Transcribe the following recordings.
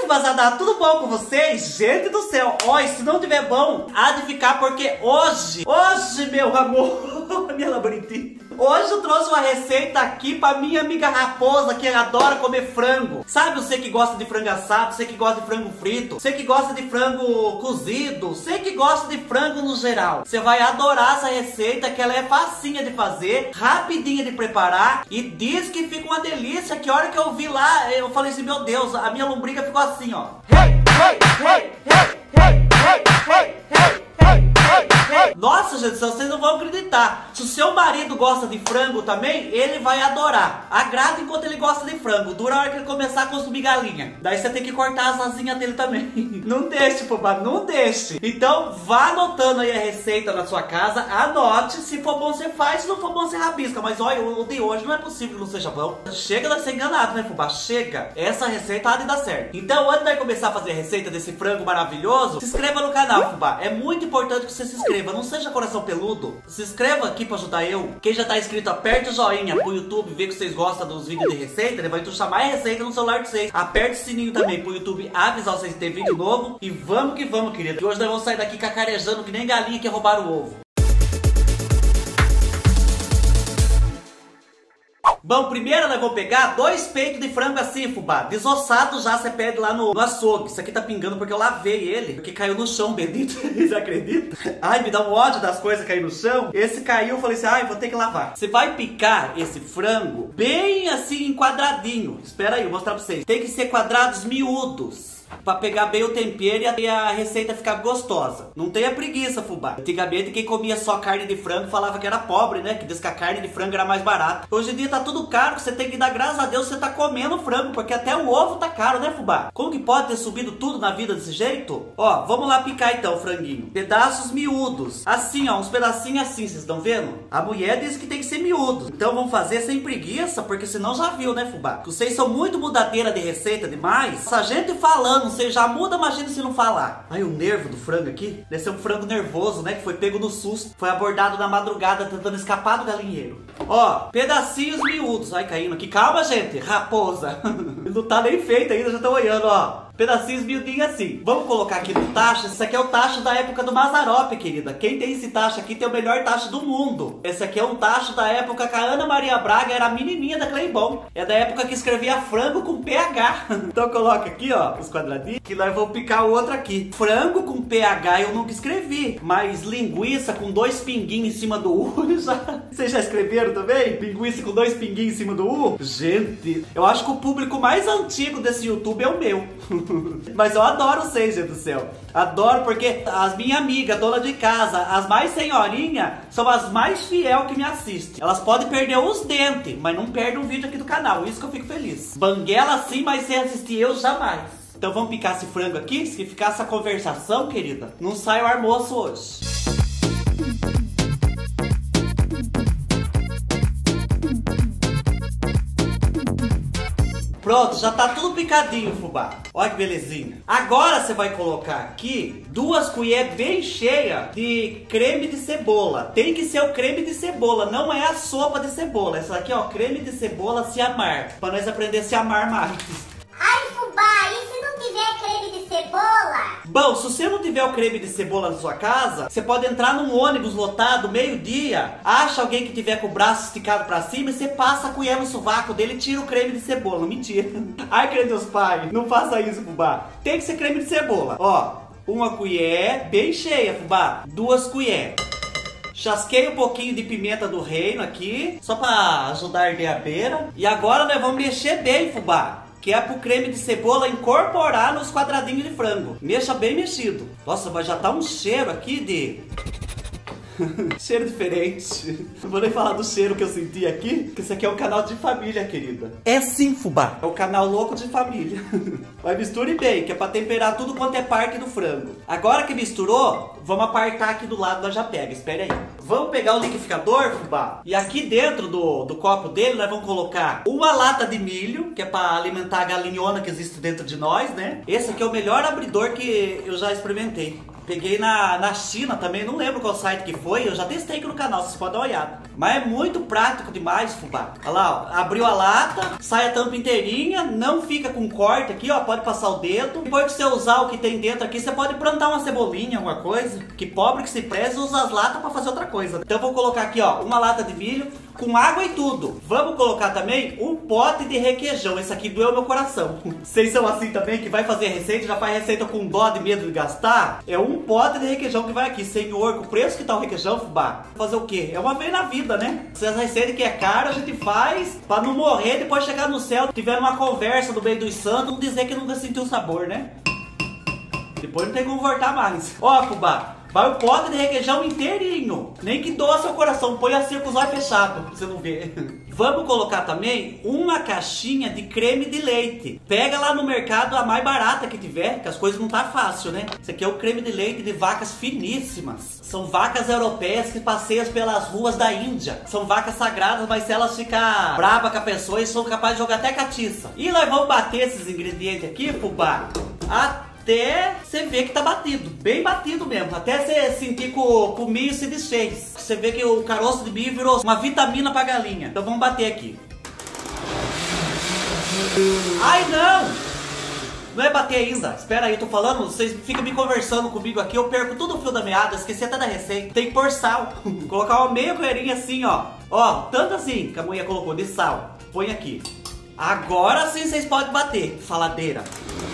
fubazada, tudo bom com vocês? Gente do céu, ó, e se não tiver bom, há de ficar porque hoje, meu amor, minha labirintina, hoje eu trouxe uma receita aqui pra minha amiga Raposa, que adora comer frango. Sabe, você que gosta de frango assado, você que gosta de frango frito, você que gosta de frango cozido, você que gosta de frango no geral. Você vai adorar essa receita, que ela é facinha de fazer, rapidinha de preparar e diz que fica uma delícia, que a hora que eu vi lá, eu falei assim, meu Deus, a minha lombriga ficou assim, ó. Nossa, gente, vocês não vão acreditar. Se o seu marido gosta de frango também, ele vai adorar. Agrada enquanto ele gosta de frango. Dura a hora que ele começar a consumir galinha. Daí você tem que cortar as asinhas dele também. Não deixe, fubá, não deixe. Então vá anotando aí a receita na sua casa. Anote, se for bom você faz, se não for bom você rabisca. Mas olha, o de hoje não é possível que não seja bom. Chega de ser enganado, né, fubá? Chega. Essa receita há de dar certo. Então antes de começar a fazer a receita desse frango maravilhoso, se inscreva no canal, fubá. É muito importante que você se inscreva. Não seja coração peludo. Se inscreva aqui pra ajudar eu. Quem já tá inscrito, aperte o joinha pro YouTube ver que vocês gostam dos vídeos de receita. Ele vai entuchar mais receita no celular de vocês. Aperte o sininho também pro YouTube avisar vocês que tem vídeo novo. E vamos que vamos, querido. Que hoje nós vamos sair daqui cacarejando que nem galinha que roubaram o ovo. Bom, primeiro nós vamos pegar 2 peitos de frango assim, fubá. Desossado já, você pede lá no açougue. Isso aqui tá pingando porque eu lavei ele. Porque caiu no chão, bendito. Você acredita? Ai, me dá um ódio das coisas cair no chão. Esse caiu, eu falei assim, ai, vou ter que lavar. Você vai picar esse frango bem assim, em quadradinho. Espera aí, eu vou mostrar pra vocês. Tem que ser quadrados miúdos, pra pegar bem o tempero e a receita ficar gostosa. Não tenha preguiça, fubá. Antigamente quem comia só carne de frango falava que era pobre, né? Que diz que a carne de frango era mais barata. Hoje em dia tá tudo caro, você tem que dar graças a Deus que você tá comendo frango, porque até o ovo tá caro, né, fubá? Como que pode ter subido tudo na vida desse jeito? Ó, vamos lá picar então o franguinho. Pedaços miúdos. Assim, ó, uns pedacinhos assim, vocês estão vendo? A mulher disse que tem que ser miúdo. Então vamos fazer sem preguiça, porque senão já viu, né, fubá? Vocês são muito mudadeira de receita demais. Essa gente falando, você já muda, imagina se não falar. Aí o nervo do frango aqui, deve ser um frango nervoso, né? Que foi pego no susto. Foi abordado na madrugada tentando escapar do galinheiro. Ó, pedacinhos miúdos. Ai, caindo aqui. Calma, gente. Raposa. Não tá nem feito ainda, já tô olhando, ó. Pedacinhos miudinhos assim. Vamos colocar aqui no tacho. Esse aqui é o tacho da época do Mazzaropi, querida. Quem tem esse tacho aqui tem o melhor tacho do mundo. Esse aqui é um tacho da época que a Ana Maria Braga era a menininha da Claybon. É da época que escrevia frango com PH. Então coloca aqui, ó, os quadradinhos, que nós vamos picar o outro aqui. Frango com PH eu nunca escrevi, mas linguiça com 2 pinguinhos em cima do U já. Vocês já escreveram também? Linguiça com 2 pinguinhos em cima do U? Gente, eu acho que o público mais antigo desse YouTube é o meu. Mas eu adoro vocês, gente do céu. Adoro porque as minhas amigas, dona de casa, as mais senhorinhas, são as mais fiel que me assistem. Elas podem perder os dentes, mas não perdem um vídeo aqui do canal. Isso que eu fico feliz. Banguela sim, mas sem assistir eu jamais. Então vamos picar esse frango aqui. Se ficar essa conversação, querida, não sai o almoço hoje. Pronto, já tá tudo picadinho, fubá. Olha que belezinha. Agora você vai colocar aqui 2 colheres bem cheias de creme de cebola. Tem que ser o creme de cebola, não é a sopa de cebola. Essa aqui, ó, creme de cebola se amar. Pra nós aprender a se amar mais. Ai, fubá, e se não tiver creme de cebola? Bom, se você não tiver o creme de cebola na sua casa, você pode entrar num ônibus lotado, meio-dia, acha alguém que tiver com o braço esticado pra cima e você passa a colher no sovaco dele e tira o creme de cebola. Mentira. Ai, credo Deus pai, não faça isso, fubá. Tem que ser creme de cebola. Ó, 1 colher bem cheia, fubá. 2 colheres. Chasquei um pouquinho de pimenta do reino aqui, só pra ajudar a arder a beira. E agora nós vamos mexer bem, fubá, que é pro creme de cebola incorporar nos quadradinhos de frango. Mexa bem mexido. Nossa, mas já tá um cheiro aqui de... cheiro diferente. Não vou nem falar do cheiro que eu senti aqui, porque esse aqui é um canal de família, querida. É sim, fubá. É o canal louco de família. Mas misture bem, que é pra temperar tudo quanto é parte do frango. Agora que misturou, vamos apartar aqui do lado, nós já pega. Espera aí. Vamos pegar o liquidificador, fubá. E aqui dentro do copo dele, nós vamos colocar 1 lata de milho, que é pra alimentar a galinhona que existe dentro de nós, né? Esse aqui é o melhor abridor que eu já experimentei. Peguei na China também, não lembro qual site que foi, eu já testei aqui no canal, vocês podem dar uma olhada. Mas é muito prático demais, fubá. Olha lá, ó, abriu a lata, sai a tampa inteirinha, não fica com corte aqui, ó, pode passar o dedo. Depois que você usar o que tem dentro aqui, você pode plantar uma cebolinha, alguma coisa. Que pobre que se preze usa as latas pra fazer outra coisa. Então eu vou colocar aqui, ó, uma lata de milho com água e tudo. Vamos colocar também um pote de requeijão. Esse aqui doeu meu coração. Vocês são assim também, que vai fazer receita, já faz receita com dó de medo de gastar? É um pote de requeijão que vai aqui. Senhor, com o preço que tá o requeijão, fubá, fazer o quê? É uma vez na vida, né? Se as receitas que é cara, a gente faz pra não morrer, depois chegar no céu, tiver uma conversa no meio dos santos, não dizer que nunca sentiu o sabor, né? Depois não tem como voltar mais. Ó, fubá, vai o pote de requeijão inteirinho. Nem que doa seu coração, põe assim com os olhos fechados, pra você não ver. Vamos colocar também uma caixinha de creme de leite. Pega lá no mercado a mais barata que tiver, que as coisas não tá fácil, né? Esse aqui é o creme de leite de vacas finíssimas. São vacas europeias que passeiam pelas ruas da Índia. São vacas sagradas, mas se elas ficar braba com a pessoa, eles são capazes de jogar até catiça. E nós vamos bater esses ingredientes aqui, fubá, até você ver que tá batido, bem batido mesmo. Até você sentir que o milho se desfez. Você vê que o caroço de milho virou uma vitamina pra galinha. Então vamos bater aqui. Ai, não! Não é bater ainda. Espera aí, eu tô falando, vocês ficam me conversando comigo aqui, eu perco todo o fio da meada, esqueci até da receita. Tem que pôr sal. Colocar uma meia colherinha assim, ó. Ó, tanto assim que a mulher colocou de sal. Põe aqui. Agora sim vocês podem bater. Faladeira.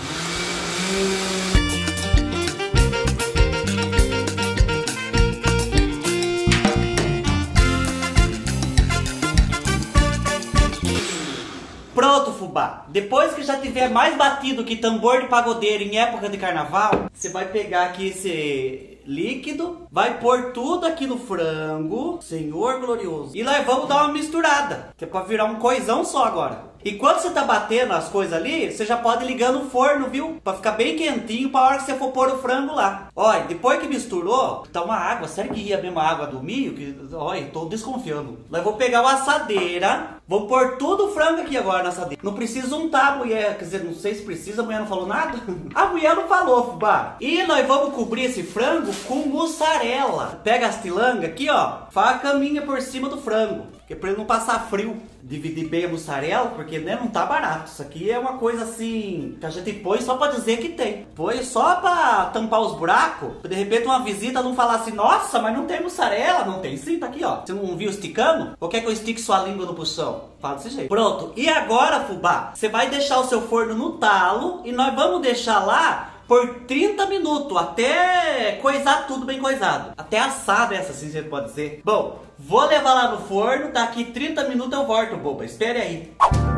Pronto, fubá. Depois que já tiver mais batido que tambor de pagodeiro em época de carnaval, você vai pegar aqui esse líquido, vai pôr tudo aqui no frango, Senhor glorioso, e nós vamos dar uma misturada, que é pra virar um coisão só agora. Enquanto você tá batendo as coisas ali, você já pode ligar no forno, viu? Pra ficar bem quentinho pra hora que você for pôr o frango lá. Olha, depois que misturou, tá uma água, sério que ia a mesma água do milho? Que, olha, tô desconfiando. Nós vamos pegar uma assadeira, vamos pôr tudo o frango aqui agora na assadeira. Não precisa untar a mulher, quer dizer, não sei se precisa, a mulher não falou nada. A mulher não falou, fubá. E nós vamos cobrir esse frango com mussarela. Pega as tilangas aqui, ó, faz a caminha por cima do frango, que é pra ele não passar frio. Dividir bem a mussarela, porque né, não tá barato. Isso aqui é uma coisa assim que a gente põe só pra dizer que tem. Põe só pra tampar os buracos. De repente uma visita não falar assim, nossa, mas não tem mussarela. Não tem sim, tá aqui, ó. Você não viu esticando? Ou quer que eu estique sua língua no puxão? Fala desse jeito. Pronto. E agora, fubá, você vai deixar o seu forno no talo e nós vamos deixar lá por 30 minutos, até coisar tudo bem coisado. Até assar essa, assim você pode dizer. Bom, vou levar lá no forno, daqui 30 minutos eu volto, boba. Espere aí.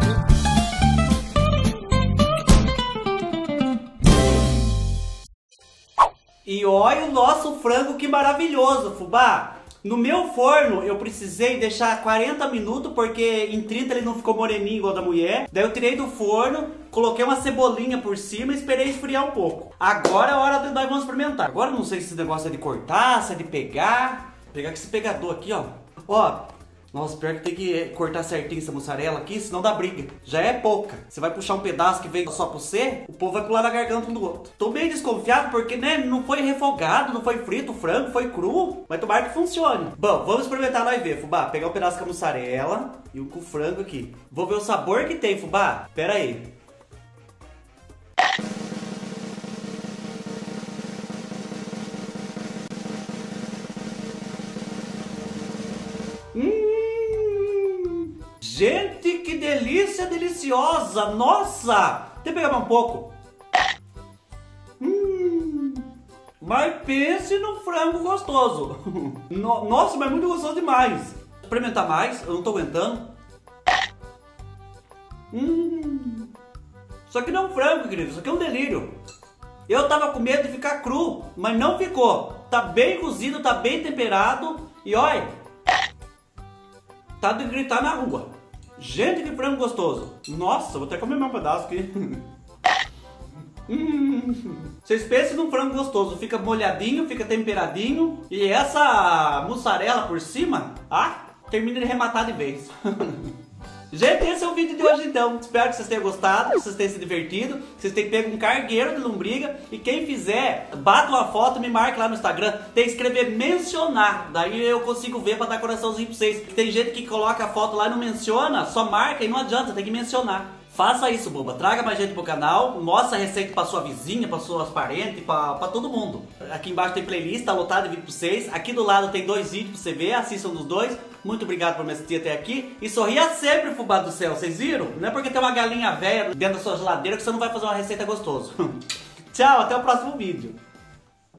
E olha o nosso frango, que maravilhoso, fubá. No meu forno eu precisei deixar 40 minutos, porque em 30 ele não ficou moreninho igual da mulher. Daí eu tirei do forno, coloquei uma cebolinha por cima e esperei esfriar um pouco. Agora é a hora de nós vamos experimentar. Agora eu não sei se esse negócio é de cortar, se é de pegar. Pegar com esse pegador aqui, ó. Ó, nossa, pior que tem que cortar certinho essa mussarela aqui, senão dá briga. Já é pouca. Você vai puxar um pedaço que veio só pra você, o povo vai pular na garganta um do outro. Tô meio desconfiado porque, né, não foi refogado, não foi frito o frango, foi cru. Mas tomara que funcione. Bom, vamos experimentar nós ver, fubá. Pegar um pedaço com a mussarela e um com o frango aqui. Vou ver o sabor que tem, fubá. Pera aí. Gente, que delícia deliciosa! Nossa! Deixa eu pegar mais um pouco. Mas pense no frango gostoso. Nossa, mas é muito gostoso demais. Vou experimentar mais, eu não tô aguentando. Isso aqui não é um frango, querido, isso aqui é um delírio. Eu tava com medo de ficar cru, mas não ficou. Tá bem cozido, tá bem temperado. E olha, tá de gritar na rua. Gente, que frango gostoso. Nossa, vou até comer mais um pedaço aqui. Vocês pensam num frango gostoso. Fica molhadinho, fica temperadinho. E essa mussarela por cima, termina de rematar de vez. Gente, esse é o vídeo de hoje então. Espero que vocês tenham gostado, que vocês tenham se divertido, que vocês tenham pego um cargueiro de lombriga. E quem fizer, bata uma foto, me marque lá no Instagram. Tem que escrever mencionar, daí eu consigo ver pra dar coraçãozinho pra vocês. Tem gente que coloca a foto lá e não menciona, só marca e não adianta, tem que mencionar. Faça isso, boba. Traga mais gente pro canal, mostra a receita pra sua vizinha, pra suas parentes, pra todo mundo. Aqui embaixo tem playlist, tá lotado de vídeo pra vocês. Aqui do lado tem 2 vídeos pra você ver, assistam dos 2. Muito obrigado por me assistir até aqui. E sorria sempre, fubá do céu, vocês viram? Não é porque tem uma galinha velha dentro da sua geladeira que você não vai fazer uma receita gostosa. Tchau, até o próximo vídeo.